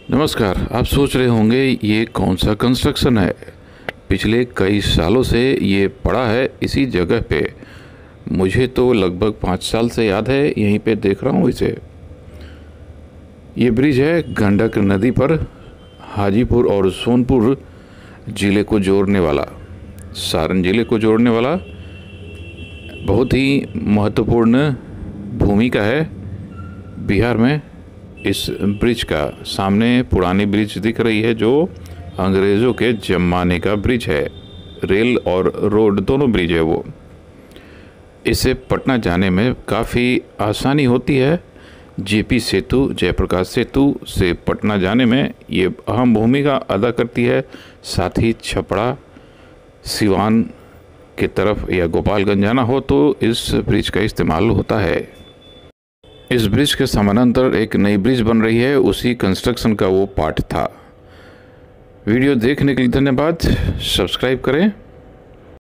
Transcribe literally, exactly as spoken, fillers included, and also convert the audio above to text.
नमस्कार। आप सोच रहे होंगे ये कौन सा कंस्ट्रक्शन है। पिछले कई सालों से ये पड़ा है इसी जगह पे। मुझे तो लगभग पाँच साल से याद है, यहीं पे देख रहा हूँ इसे। ये ब्रिज है गंडक नदी पर हाजीपुर और सोनपुर ज़िले को जोड़ने वाला, सारण ज़िले को जोड़ने वाला बहुत ही महत्वपूर्ण भूमिका है बिहार में। इस ब्रिज का सामने पुरानी ब्रिज दिख रही है जो अंग्रेज़ों के ज़माने का ब्रिज है। रेल और रोड दोनों ब्रिज है वो। इससे पटना जाने में काफ़ी आसानी होती है। जेपी सेतु, जयप्रकाश सेतु से पटना जाने में ये अहम भूमिका अदा करती है। साथ ही छपरा, सिवान की तरफ या गोपालगंज जाना हो तो इस ब्रिज का इस्तेमाल होता है। इस ब्रिज के समानांतर एक नई ब्रिज बन रही है, उसी कंस्ट्रक्शन का वो पार्ट था। वीडियो देखने के लिए धन्यवाद। सब्सक्राइब करें।